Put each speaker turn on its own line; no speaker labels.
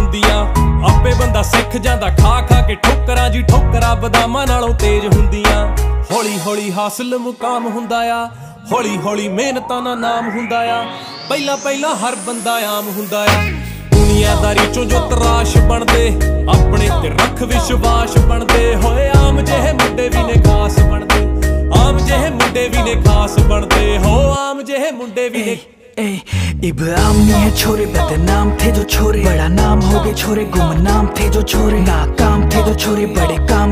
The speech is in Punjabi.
ਹੁੰਦੀਆਂ। ਆਪੇ ਬੰਦਾ ਸਿੱਖ ਜਾਂਦਾ ਖਾ ਖਾ ਕੇ ਠੋਕਰਾਂ ਜੀ, ਠੋਕਰਾਂ ਬਦਾਮਾਂ ਨਾਲੋਂ ਤੇਜ਼ ਹੁੰਦੀਆਂ। ਹੌਲੀ ਹੌਲੀ ਹਾਸਲ ਮੁਕਾਮ ਹੁੰਦਾ ਆ, ਹੌਲੀ ਹੌਲੀ ਮਿਹਨਤਾਂ ਦਾ ਨਾਮ ਹੁੰਦਾ ਆ। ਪਹਿਲਾਂ ਪਹਿਲਾਂ ਹਰ ਬੰਦਾ ਆਮ ਹੁੰਦਾ ਆ। ਦੁਨੀਆਦਾਰੀ ਚੋਂ ਜੋ ਤਰਾਸ਼ ਬਣਦੇ, ਆਪਣੇ ਤੇ ਰੱਖ ਵਿਸ਼ਵਾਸ ਬਣਦੇ ਹੋਏ। ਆਮ ਜਿਹੇ ਮੁੰਡੇ ਵੀ ਨੇ ਖਾਸ ਬਣਦੇ, ਆਮ ਜਿਹੇ ਮੁੰਡੇ भी ने खास बनते हो, आम जेहे मुंडे भी ने।
इब्राहिम नहीं है छोरे, बदनाम थे जो छोरे, बड़ा नाम हो गए छोरे, गुमनाम थे जो छोरे, नाकाम थे जो छोरे, बड़े काम